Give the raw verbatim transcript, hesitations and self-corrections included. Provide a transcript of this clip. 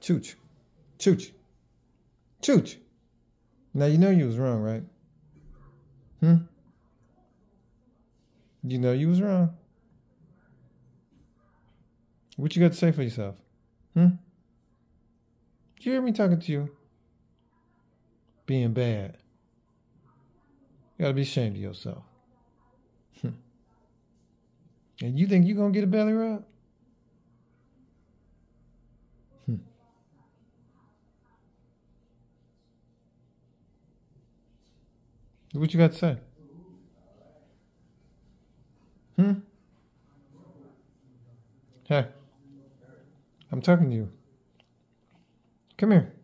Chooch. Chooch. Chooch. Now you know you was wrong, right? Hmm? You know you was wrong. What you got to say for yourself? Hmm? Did you hear me talking to you? Being bad. You gotta be ashamed of yourself. And you think you gonna get a belly rub? Hmm. What you got to say? Hmm? Hey, I'm talking to you. Come here.